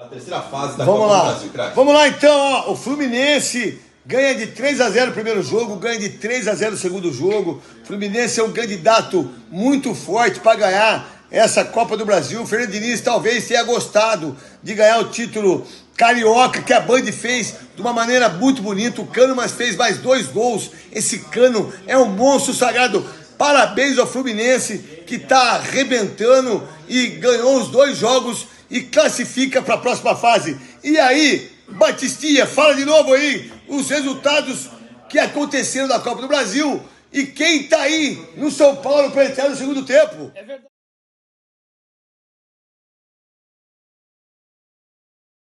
A terceira fase da Vamos Copa lá. do Brasil, craque. Vamos lá então, ó. O Fluminense ganha de 3-0 o primeiro jogo, ganha de 3-0 o segundo jogo. O Fluminense é um candidato muito forte para ganhar essa Copa do Brasil. O Fernando Diniz talvez tenha gostado de ganhar o título carioca, que a Band fez de uma maneira muito bonita. O Cano fez mais 2 gols. Esse Cano é um monstro sagrado. Parabéns ao Fluminense, que está arrebentando e ganhou os 2 jogos e classifica para a próxima fase. E aí, Batistinha, fala de novo aí os resultados que aconteceram na Copa do Brasil e quem está aí no São Paulo para entrar no segundo tempo.